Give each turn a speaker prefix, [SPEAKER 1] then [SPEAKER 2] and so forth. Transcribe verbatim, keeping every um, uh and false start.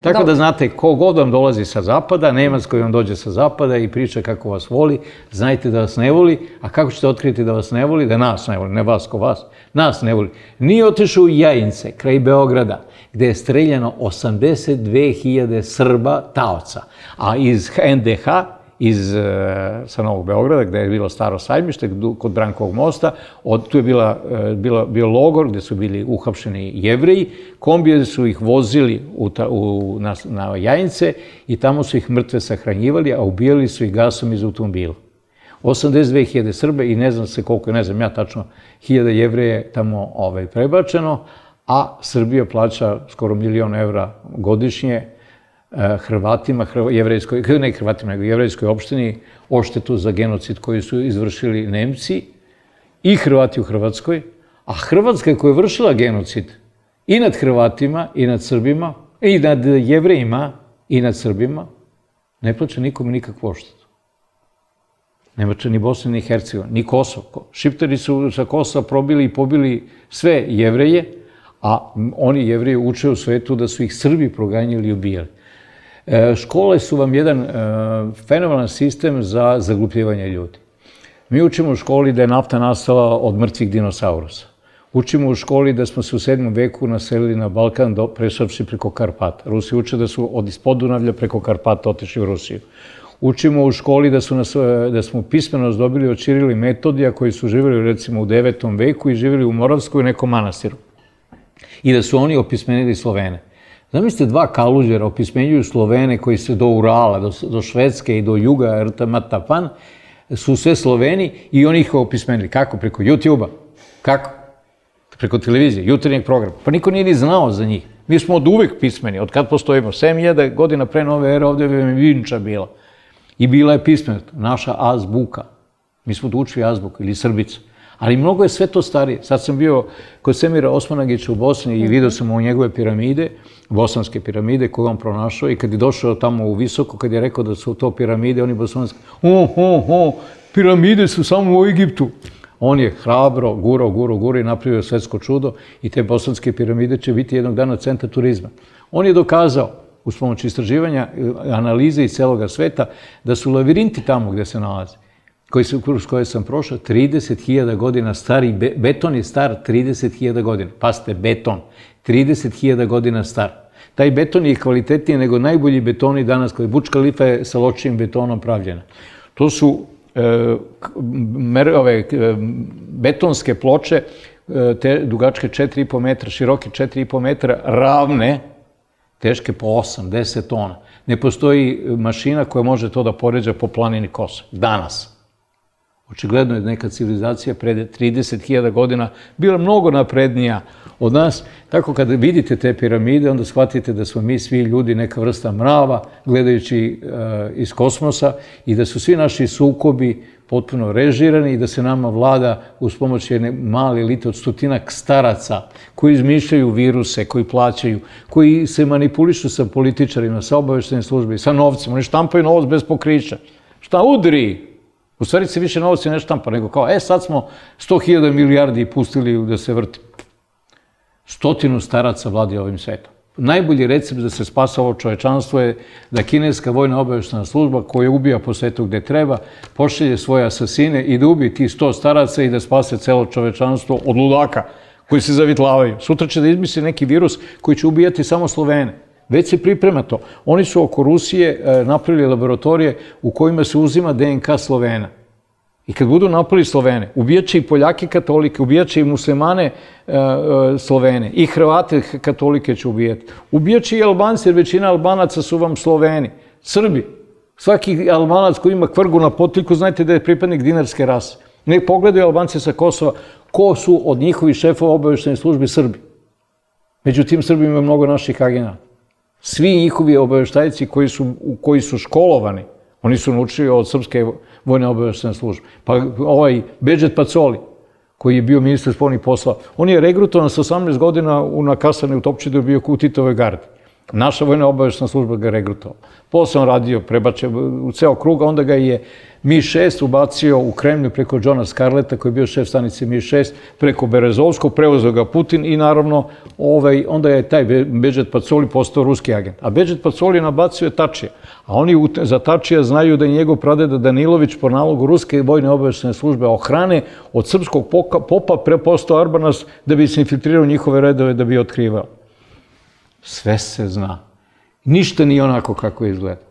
[SPEAKER 1] Tako da znate, ko god vam dolazi sa zapada, Nemac koji vam dođe sa zapada i priča kako vas voli, znajte da vas ne voli, a kako ćete otkriti da vas ne voli? Da nas ne voli, ne vas ko vas, nas ne voli. Nije otišao u Jajince, kraj Beograda, gde je streljano osamdeset dve hiljade Srba, taoca, a iz en de ha, iz sa Novog Beograda, gde je bilo staro sajmište, kod Brankovog mosta, tu je bio logor gde su bili uhapšeni Jevreji, kombije su ih vozili na Jajince i tamo su ih mrtve sahranjivali, a ubijali su ih gasom iz automobila. osamdeset dve hiljade Srbe i ne znam se koliko, ne znam ja tačno, hiljada Jevreja je tamo prebačeno, a Srbija plaća skoro milion evra godišnje Hrvatima, ne Hrvatima, nego jevrejskoj opštini, odštetu za genocid koji su izvršili Nemci i Hrvati u Hrvatskoj, a Hrvatska koja je vršila genocid i nad Hrvatima i nad Srbima, i nad Jevrejima i nad Srbima, ne plaća nikome nikakvu odštetu. Ne plaća ni Bosna, ni Hercegovina, ni Kosovo. Šiptari su sa Kosova probili i pobili sve Jevreje, a oni Jevreji uče u svetu da su ih Srbi proganjali i ubijali. Škole su vam jedan fenomenalan sistem za zaglupljivanje ljudi. Mi učimo u školi da je nafta nastala od mrtvih dinosaurusa. Učimo u školi da smo se u sedmom veku naselili na Balkan prešavši preko Karpata. Rusi uče da su od Podunavlja preko Karpata otišli u Rusiju. Učimo u školi da smo pismenost dobili od Ćirila i Metodija koji su živjeli recimo u devetom veku i živjeli u Moravskoj u nekom manastiru. I da su oni opismenili Slovene. Zamislite, dva kaluđera opismenjuju Slovene koji se do Urala, do Švedske i do juga, Rtamatapan, su sve Sloveni i oni ih opismenili. Kako? Preko YouTube-a. Kako? Preko televizije, jutarnjeg programa. Pa niko nije ni znao za njih. Mi smo od uvek pismeni, od kad postojimo. sedam hiljada godina pre nove ere ovdje je Vinča bila. I bila je pismenost, naša azbuka. Mi smo tu učili azbuku ili srbicu. Ali mnogo je sve to starije. Sad sam bio kod Semira Osmanagića u Bosni i vidio sam u njegove piramide, bosanske piramide koje on pronašao i kad je došao tamo u visoko, kad je rekao da su to piramide, oni bosanski, o, o, o, piramide su samo u Egiptu. On je hrabro, guro, guro, guro i napravio svetsko čudo i te bosanske piramide će biti jednog dana centar turizma. On je dokazao, uz pomoć istraživanja, analize iz celoga sveta, da su lavirinti tamo gde se nalaze, kroz koje sam prošao, trideset hiljada godina stari, beton je star trideset hiljada godina. Pazite, beton, trideset hiljada godina star. Taj beton je kvalitetniji nego najbolji betoni danas, koji Burč Khalifa je sa lošijim betonom pravljena. To su betonske ploče, dugačke četiri i po metra, široke četiri i po metra, ravne, teške po osam, deset tona. Ne postoji mašina koja može to da poređa po planini Kosa. Danas. Očigledno je neka civilizacija pre trideset hiljada godina bila mnogo naprednija od nas. Tako kada vidite te piramide, onda shvatite da smo mi svi ljudi neka vrsta mrava, gledajući iz kosmosa i da su svi naši sukobi potpuno režirani i da se nama vlada uz pomoć jedne male elite od stotinak staraca koji izmišljaju viruse, koji plaćaju, koji se manipulišu sa političarima, sa obaveštajnim službama, sa novcima. Oni štampaju novac bez pokrića. Šta udri? U stvari se više novac ne štampa, nego kao, e, sad smo sto hiljada milijardi pustili da se vrti. Stotinu staraca vladi ovim svetom. Najbolji recept da se spasa ovo čovečanstvo je da kineska vojna obaveštajna služba koja ubija po svetu gde treba, pošalje svoje asasine i da ubije tih sto staraca i da spase celo čovečanstvo od ludaka koji se zavitlavaju. Sutra će da izmisli neki virus koji će ubijati samo Slovene. Već se priprema to. Oni su oko Rusije napravili laboratorije u kojima se uzima de en ka Slovena. I kad budu napravili Slovene, ubijaće i Poljake katolike, ubijaće i muslimane Slovene, i Hrvate katolike će ubijati. Ubijaće i Albanci, jer većina Albanaca su vam Sloveni. Srbi. Svaki Albanac koji ima kvrgu na potiljku, znajte da je pripadnik dinarske rase. Ne pogledaju Albance sa Kosova ko su od njihovih šefova obaveštajne službe Srbi. Među tim Srbima ima mnogo naših agenata. Svi njihovi obaveštajci koji su školovani, oni su naučili od Srpske vojne obaveštajne službe. Pa ovaj Bedžet Pacoli, koji je bio ministar spoljnih poslova, on je regrutovan sa osamnaest godina na kasarni u Topčidu, bio u Titovoj gardi. Naša vojna obaveštajna služba ga regrutovala. Posle on radio, prebačio u ceo krug, onda ga je Mi šest ubacio u Kremlju preko Johna Scarletta, koji je bio šef stanice Mi šest, preko Berezovskog, preuzeo ga Putin i naravno onda je taj Bedžet Pacoli postao ruski agent. A Bedžet Pacoli nabacio je Tačija. A oni za Tačija znaju da je njegov pradeda Danilović po nalogu Ruske vojne obaveštajne službe ohrane od srpskog popa prepostao Arbanas da bi se infiltrirao njihove redove da bi otkrivao. Sve se zna. Ništa nije onako kako izgleda.